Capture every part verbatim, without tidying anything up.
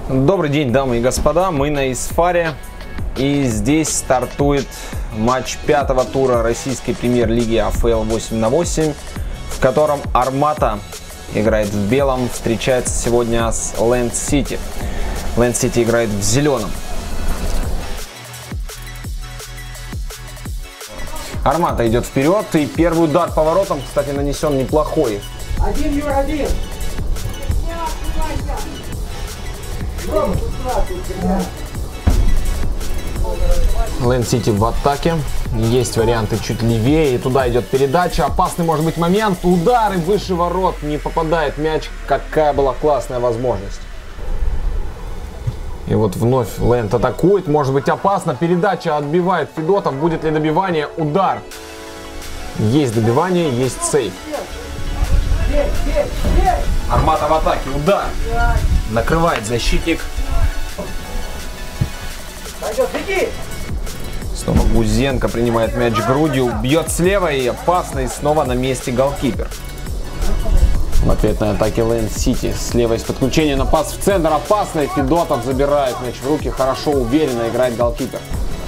Добрый день, дамы и господа, мы на Исфаре, и здесь стартует матч пятого тура российской премьер-лиги а эф эл восемь на восемь, в котором Армата играет в белом, встречается сегодня с Ленд Сити. Ленд Сити играет в зеленом. Армата идет вперед, и первый удар поворотом, кстати, нанесен неплохой. Один, Юр, один. Ленд Сити в атаке. Есть варианты чуть левее. И туда идет передача. Опасный может быть момент. Удары выше ворот. Не попадает мяч. Какая была классная возможность. И вот вновь Ленд атакует. Может быть опасно. Передача отбивает Федотов. Будет ли добивание? Удар. Есть добивание, есть сейв. Армата в атаке. Удар. Накрывает защитник. Снова Гузенко принимает мяч грудью. Бьет слева и опасно. И снова на месте голкипер. В ответной атаке Ленд Сити. Слева из подключения на пас в центр. Опасно. Федотов забирает мяч в руки. Хорошо, уверенно играет голкипер.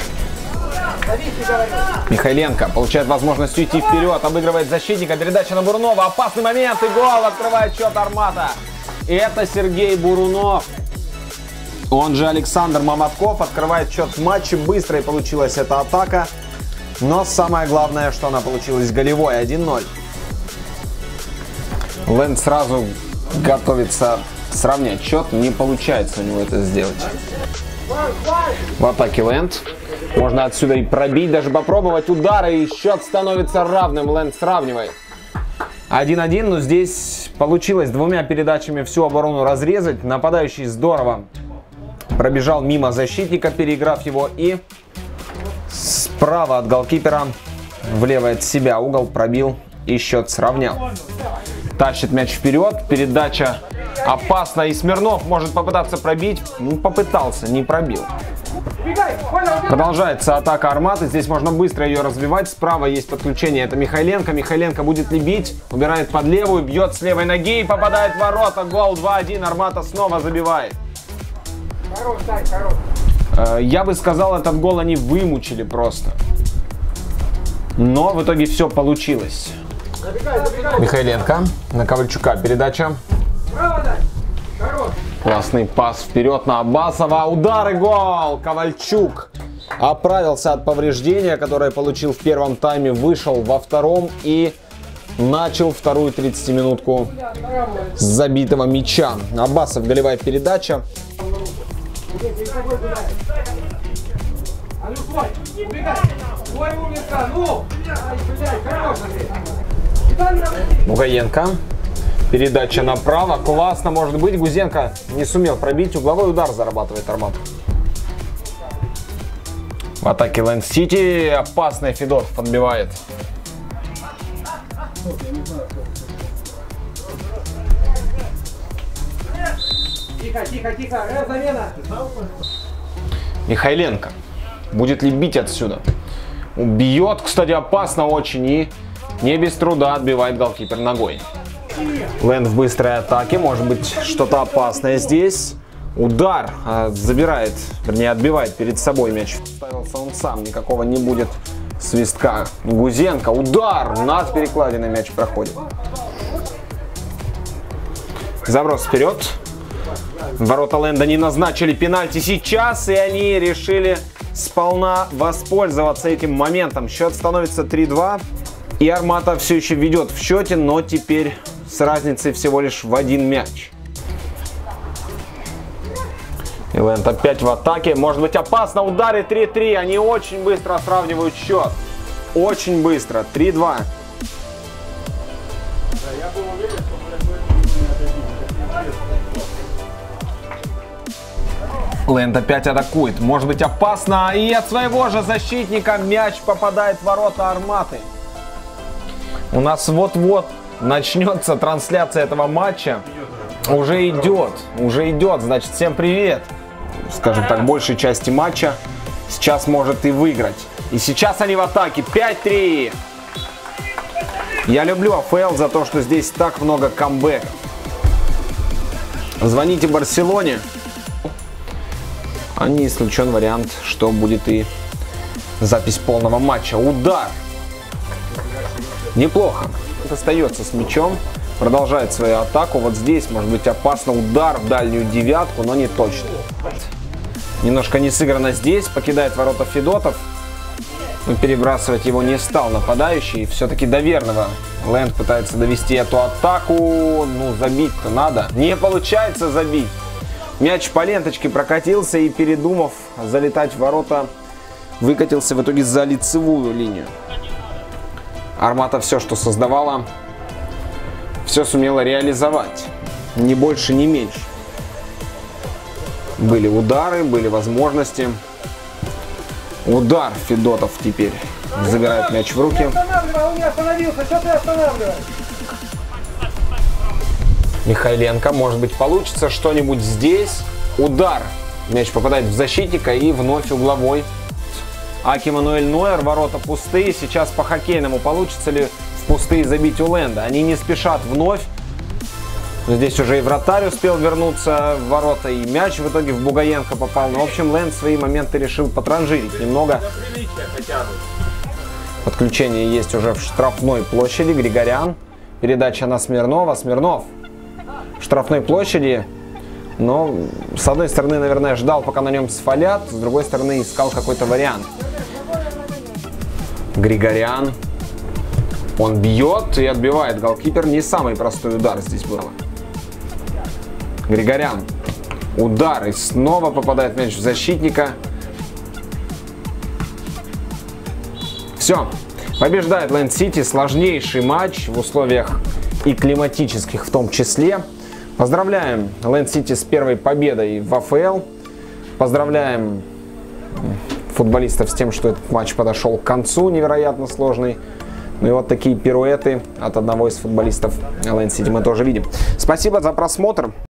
Михайленко получает возможность уйти вперед. Обыгрывает защитника. Передача на Бурунова. Опасный момент. И гол. Открывает счет Армата. И это Сергей Бурунов. Он же Александр Маматков открывает счет в матче. Быстро и получилась эта атака. Но самое главное, что она получилась голевой. один ноль. Ленд сразу готовится сравнять счет. Не получается у него это сделать. В атаке Ленд. Можно отсюда и пробить, даже попробовать удары. И счет становится равным. Ленд сравнивает. один один. Но здесь получилось двумя передачами всю оборону разрезать. Нападающий здорово пробежал мимо защитника, переиграв его, и справа от голкипера, влево от себя угол пробил и счет сравнял. Тащит мяч вперед, передача опасна, и Смирнов может попытаться пробить. Ну, попытался, не пробил. Продолжается атака Арматы. Здесь можно быстро ее развивать. Справа есть подключение, это Михайленко. Михайленко будет ли бить? Убирает под левую, бьет с левой ноги и попадает в ворота. Гол два один. Армата снова забивает. Хорош, дай, хорош. Я бы сказал, этот гол они вымучили просто. Но в итоге все получилось. Забегай, забегай. Михайленко на Ковальчука передача. Право дай. Хорош. Классный пас вперед на Аббасова. Удар и гол. Ковальчук оправился от повреждения, которое получил в первом тайме. Вышел во втором и начал вторую тридцатиминутку с забитого мяча. Аббасов, голевая передача. А ну свой, убегай. Свой умница, ну. Ай, блядь, хорош, Мугаенко. Передача направо. Классно может быть. Гузенко не сумел пробить. Угловой удар зарабатывает Армат. В атаке Ленд Сити. Опасный Федотов отбивает. Тихо, тихо, тихо. Раз, замена. Михайленко. Будет ли бить отсюда? Бьет, кстати, опасно очень. И не без труда отбивает голкипер ногой. Ленд в быстрой атаке. Может быть, что-то опасное здесь. Удар. Забирает, вернее, отбивает перед собой мяч. Ставился он сам. Никакого не будет свистка. Гузенко. Удар. Над перекладиной мяч проходит. Заброс вперед. Ворота Ленда не назначили пенальти сейчас, и они решили сполна воспользоваться этим моментом. Счет становится три два. И Армата все еще ведет в счете, но теперь с разницей всего лишь в один мяч. И Ленд опять в атаке. Может быть опасно. Удары три три. Они очень быстро сравнивают счет. Очень быстро. три два. Ленд опять атакует. Может быть опасно. И от своего же защитника мяч попадает в ворота Арматы. У нас вот-вот начнется трансляция этого матча. Уже идет. Уже идет. Значит, всем привет. Скажем так, большей части матча сейчас может и выиграть. И сейчас они в атаке. пять три. Я люблю а эф эл за то, что здесь так много камбэков. Звоните Барселоне. А не исключен вариант, что будет и запись полного матча. Удар. Неплохо. Остается с мячом. Продолжает свою атаку. Вот здесь может быть опасно. Удар в дальнюю девятку, но не точно. Немножко не сыграно здесь. Покидает ворота Федотов. Но перебрасывать его не стал нападающий. Все-таки до верного. Лэнд пытается довести эту атаку. Ну, забить-то надо. Не получается забить. Мяч по ленточке прокатился и, передумав залетать в ворота, выкатился в итоге за лицевую линию. Армата все, что создавала, все сумела реализовать. Ни больше, ни меньше. Были удары, были возможности. Удар Федотов теперь забирает мяч в руки. Он не остановился, что ты останавливаешь? Михайленко, может быть, получится что-нибудь здесь. Удар. Мяч попадает в защитника и вновь угловой. Аки Мануэль Нойер, ворота пустые. Сейчас по хоккейному получится ли в пустые забить у Лэнда. Они не спешат вновь. Здесь уже и вратарь успел вернуться в ворота, и мяч в итоге в Бугаенко попал. Но, в общем, Лэнд свои моменты решил потранжирить немного. Подключение есть уже в штрафной площади. Григорян. Передача на Смирнова. Смирнов в штрафной площади. Но, с одной стороны, наверное, ждал, пока на нем сфалят. С другой стороны, искал какой-то вариант. Григорян. Он бьет и отбивает голкипер. Не самый простой удар здесь был. Григорян. Удар. И снова попадает мяч в защитника. Все. Побеждает Лэнд Сити. Сложнейший матч в условиях и климатических в том числе. Поздравляем Лэнд Сити с первой победой в АФЛ. Поздравляем футболистов с тем, что этот матч подошел к концу, невероятно сложный. Ну и вот такие пируэты от одного из футболистов Лэнд Сити мы тоже видим. Спасибо за просмотр.